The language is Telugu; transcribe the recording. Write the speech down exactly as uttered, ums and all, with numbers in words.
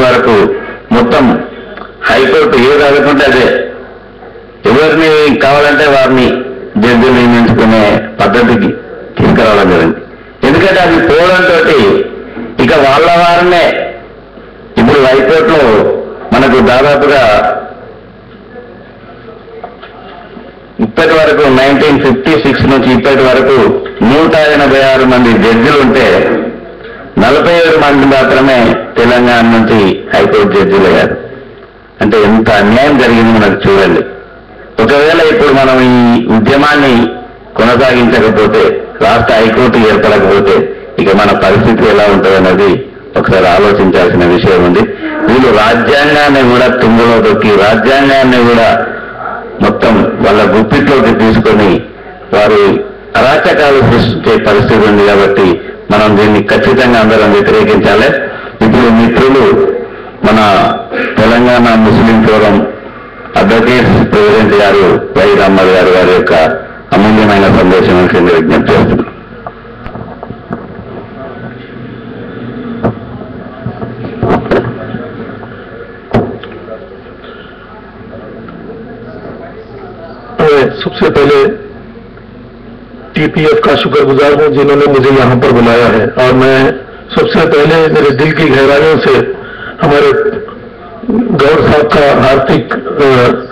వరకు మొత్తం హైకోర్టు ఏది అనుకుంటే అదే, ఎవరిని కావాలంటే వారిని జడ్జిలు నియమించుకునే పద్ధతికి తీసుకురావడం జరిగింది. ఎందుకంటే అది పోవడంతో ఇక వాళ్ళ వారినే ఇప్పుడు హైకోర్టులో మనకు దాదాపుగా ఇప్పటి వరకు నైన్టీన్ ఫిఫ్టీ సిక్స్ నుంచి ఇప్పటి వరకు నూట ఎనభై ఆరు మంది జడ్జిలు ఉంటే నలభై ఏడు మంది మాత్రమే తెలంగాణ నుంచి హైకోర్టు జడ్జిలు అయ్యారు. అంటే ఎంత అన్యాయం జరిగింది మనకు చూడండి. ఒకవేళ ఇప్పుడు మనం ఈ ఉద్యమాన్ని కొనసాగించకపోతే, రాష్ట్ర హైకోర్టు ఏర్పడకపోతే ఇక మన పరిస్థితి ఎలా ఉంటుందన్నది ఒకసారి ఆలోచించాల్సిన విషయం ఉంది. వీళ్ళు రాజ్యాంగాన్ని కూడా తుంగలో దొక్కి రాజ్యాంగాన్ని కూడా మొత్తం వాళ్ళ గుప్పిట్లోకి తీసుకొని వారు అరాచకాలు సృష్టించే పరిస్థితి ఉంది. కాబట్టి మనం దీన్ని ఖచ్చితంగా అందరం వ్యతిరేకించాలి. ఇప్పుడు మిత్రులు మన Telangana Muslim forum advocate president గారు వై రామ్మల్ గారు వారి యొక్క అమూల్యమైన సందేశం కింద విజ్ఞప్తి చేస్తున్నారు. सबसे पहले टीपीएफ का शुक्रगुजार हूं जिन्होंने मुझे यहां पर बुलाया है, और मैं सबसे पहले मेरे दिल की गहराइयों से हमारे गौर साहब का हार्दिक